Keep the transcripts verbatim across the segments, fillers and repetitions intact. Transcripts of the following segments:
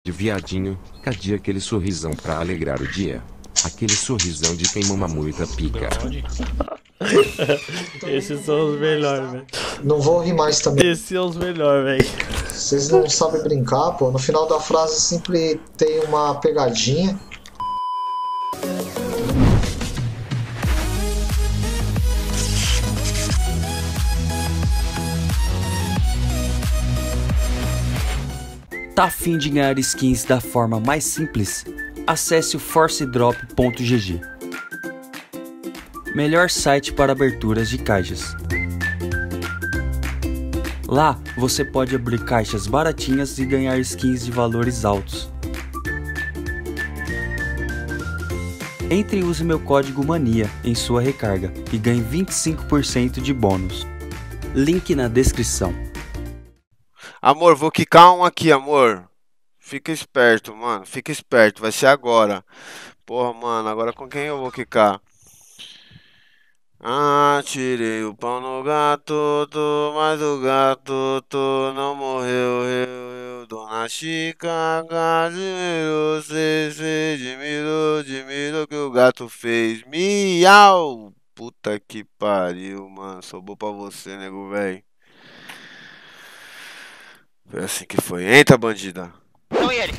de viadinho, cadê aquele sorrisão pra alegrar o dia? Aquele sorrisão de quem mama muita pica. Esses são os melhores, velho. Não vou rir mais também. Esses são os melhores, velho. Vocês não sabem brincar, pô. No final da frase sempre tem uma pegadinha. Tá a fim de ganhar skins da forma mais simples? Acesse o force drop ponto g g. Melhor site para aberturas de caixas. Lá você pode abrir caixas baratinhas e ganhar skins de valores altos. Entre e use meu código MANIA em sua recarga e ganhe vinte e cinco por cento de bônus. Link na descrição. Amor, vou quicar um aqui, amor. Fica esperto, mano. Fica esperto. Vai ser agora. Porra, mano. Agora com quem eu vou quicar? Ah, tirei o pau no gato, tô, mas o gato tô, não morreu, eu, eu, Dona Chica, Casimiro, cê, cê, admirou, admirou que o gato fez, miau! Puta que pariu, mano, sou bom pra você, nego, véi. Foi assim que foi, entra, bandida. Não, e ele?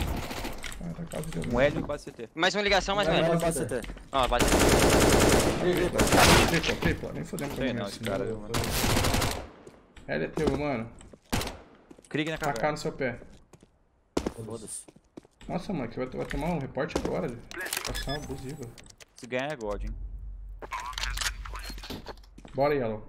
Um L e quase C T. Mais uma ligação, mais um L. Quase C T. Ó, bate. Tripla, tripla, nem fodendo Sei também. não, Assim, esse cara, viu, mano. L é teu, mano. Krieg na Tacar caverna. no seu pé. Foda-se. Nossa, mano, que vai, vai tomar um reporte agora. Velho. Passar uma abusiva. Se ganhar é God, hein. Bora, Yellow.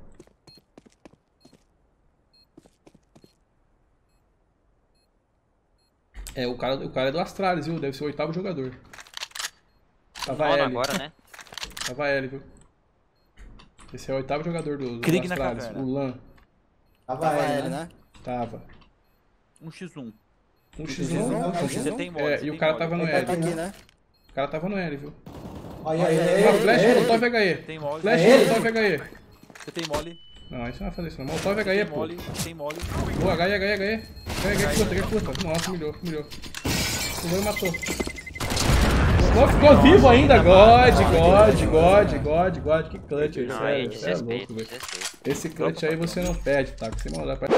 É, o cara, o cara é do Astralis, viu? Deve ser o oitavo jogador. Tava Nono L. agora, né? Tava L, viu? Esse é o oitavo jogador do, do Krieg na Astralis, caverna. o Lan. Tava L, né? Tava. um por um. Um x um. Você tem mole. É, você e o tem cara mole. tava no Ele L. tá aqui, né? O cara tava no L, viu? Olha aí, Ah, flash, ele. Molotov H E. Tem mole. Flash, ele? Molotov H E. Você tem mole. Não, isso não vai fazer isso não. Molotov H E, Tem pô. mole. Tem mole. Boa, H E, H E, H E. H E, H E, curta, H E, curta. Nossa, humilhou, humilhou. O Zoro matou. Ficou, ficou vivo ainda, God, God, God, God, God. Que clutch aí, Não, aí, sério. Você é louco, desrespeito, velho. desrespeito. Esse clutch aí você não perde, tá? Sem maldade pra...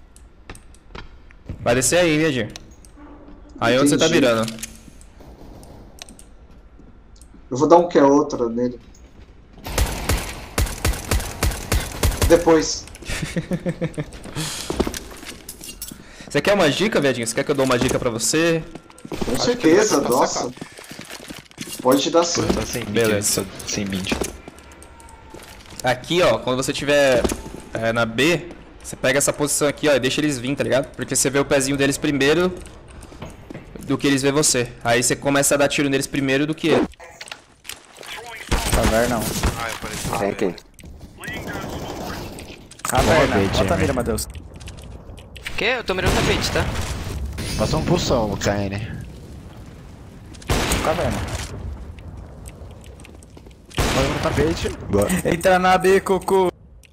Vai descer aí, Viadinho. Aí onde você tá Entendi. mirando? Eu vou dar um que é outra nele. Depois. Você quer uma dica, Viadinho? Você quer que eu dou uma dica pra você? Com certeza, nossa. Pode dar sim. Tá sem Beleza. Sem mídia. Aqui, ó, quando você tiver é, na B, você pega essa posição aqui, ó, e deixa eles vir, tá ligado? Porque você vê o pezinho deles primeiro do que eles vê você. Aí você começa a dar tiro neles primeiro do que ele. Caverna não. Ah, eu pareci. Tem aqui. Caverna. Bota a mira, Matheus. Que? Eu tô mirando o tapete, tá? Passou um pulsão, o K N. Caverna. Bora no tapete. Boa. Entra na B, Cucu.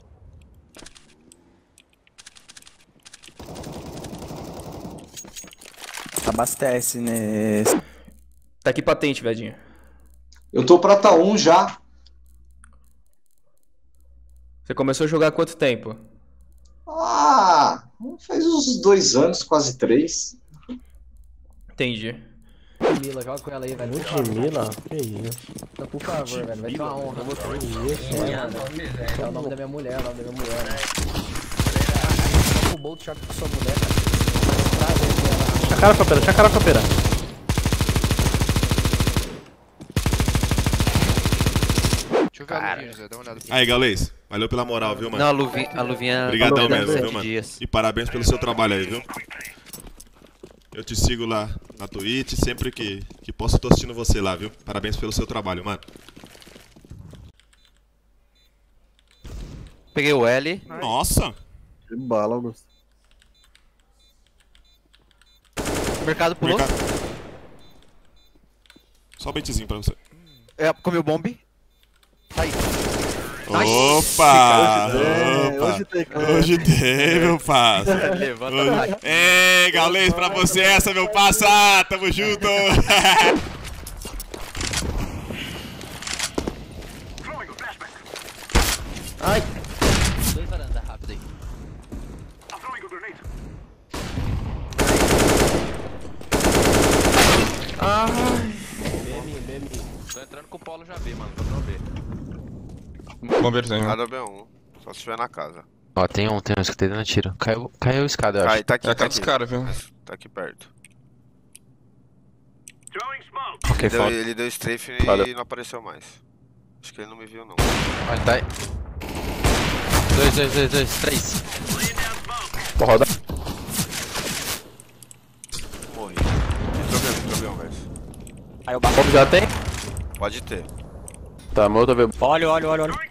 Abastece nesse. Tá aqui patente, Viadinho. Eu tô prata um já. Você começou a jogar há quanto tempo? Ah, faz uns dois anos, quase três. Entendi. Mila, joga com ela aí, velho. Ludmilla? Que isso? Então, por favor, velho. Vai ser uma honra. Que isso, é, é o nome da minha mulher, é o nome da minha mulher, né? O Bolt choca com sua mulher, cara. Deixa a cara pra pera, deixa a cara pra pera. Deixa eu ver a luvinha, José. Dá uma olhada. Aí, Galês, valeu pela moral, viu, mano? Não, a luvinha... A luvinha Obrigadão tá mesmo, sete viu, mano? dias. E parabéns pelo seu trabalho aí, viu? Eu te sigo lá na Twitch, sempre que, que posso eu tô assistindo você lá, viu? Parabéns pelo seu trabalho, mano. Peguei o L. Nossa! Que bala, Augusto. Mercado pulou. Mercado. Só um baitzinho pra você. É, comeu bombe. Tá aí. Opa! Hoje Opa! tem, Hoje tem, meu parça. Levanta Hoje... Ei, Gaules, pra você essa, meu parça! Tamo junto! Ai! Dois varanda, rápido aí. Ai! Tô entrando com o Polo já B, mano. Tô no B. Vamos ver se tem. Cada B um. Só se estiver na casa. Ó, tem um, tem um, escutei dando tiro. Caiu, caiu a escada, eu acho. Cai, tá aqui, é tá dos aqui. caras, viu? Tá aqui perto. Ok, Ele deu, foda. ele deu strafe e Valeu. não apareceu mais. Acho que ele não me viu, não. Ó, ele tá aí. Dois, dois, dois, dois, três. Vou rodar. Morri. Problema, problema, velho. Aí o Bomb já tem? Pode ter. Tá, meu outro veio. Olha, olha, olha, olha.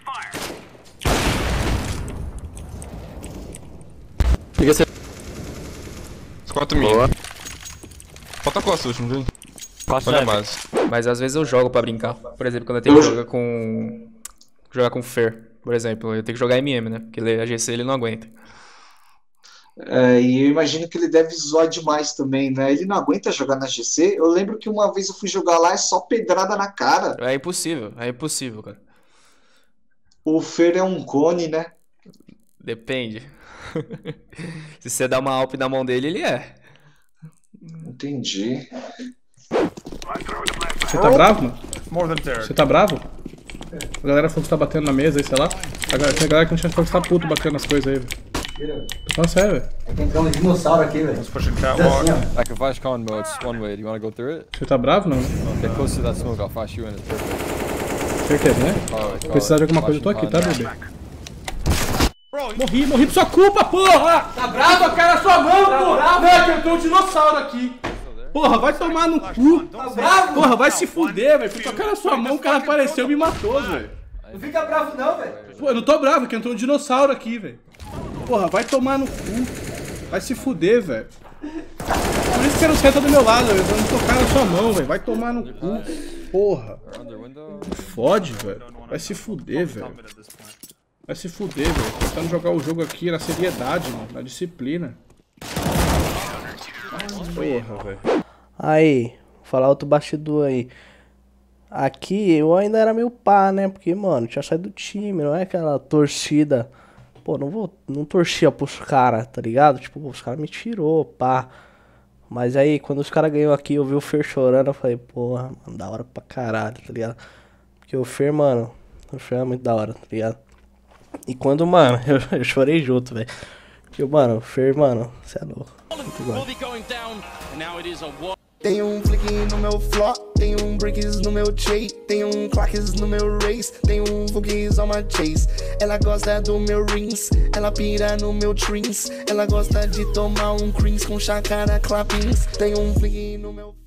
Fica você. Quatro mil. Falta qual susto, não viu? Costa Olha leve. mais. Mas às vezes eu jogo pra brincar. Por exemplo, quando eu tenho que jogar com. Jogar com Fer, por exemplo, eu tenho que jogar M M, né? Porque ele- a G C ele não aguenta. É, e eu imagino que ele deve zoar demais também, né? Ele não aguenta jogar na G C. Eu lembro que uma vez eu fui jogar lá, é só pedrada na cara. É impossível, é impossível, cara. O Fer é um cone, né? Depende. Se você dá uma Alp na mão dele, ele é. Entendi. Você tá bravo, mano? Você tá bravo? A galera falou que você tá batendo na mesa aí, sei lá. A galera, tem a galera que não tinha falado que você tá puto batendo nas coisas aí, velho. Tô falando sério, velho. Tem que ter um dinossauro aqui, velho. Let's push in catwalk. Like if I con mode, it's one way. Do you want to go through it? Você tá bravo, não, né? Get close to that smoke, I'll flash you in. It's perfect. Certeza, né? Alright, Se precisar de alguma coisa, eu tô aqui, tá, flashing bebê? Morri, morri por sua culpa, porra! Tá bravo a cara na sua mão, porra! Não, é que eu tenho um dinossauro aqui. Porra, vai tomar no cu. Tá bravo? Porra, vai se fuder, velho. Fui tocar na sua mão, o cara apareceu e me matou, velho. Não fica bravo não, velho. Pô, eu não tô bravo, que entrou um dinossauro aqui, velho. Porra, vai tomar no cu. Vai se fuder, velho. Por isso que você não senta do meu lado, velho. Eu vou tocar na sua mão, velho. Vai tomar no cu. Porra. Fode, velho. Vai se fuder, velho. Vai se fuder, velho. Tentando jogar o jogo aqui na seriedade, mano. Na disciplina. Porra, velho. Aí, vou falar outro bastidor aí. Aqui eu ainda era meio pá, né? Porque, mano, tinha saído do time, não é aquela torcida. Pô, não vou. Não torcia pros caras, tá ligado? Tipo, os caras me tirou, pá. Mas aí, quando os caras ganhou aqui, eu vi o Fer chorando, eu falei, porra, mano, da hora pra caralho, tá ligado? Porque o Fer, mano, o Fer é muito da hora, tá ligado? E quando, mano, eu, eu chorei junto, velho. Porque, mano, o Fer, mano, você é louco. Muito igual. Tem um flick no meu flop, tem um bricks no meu tray, tem um claques no meu race, tem um fuggies on my chase. Ela gosta do meu rings, ela pira no meu trins, ela gosta de tomar um creams com chácara clappings. Tem um flick no meu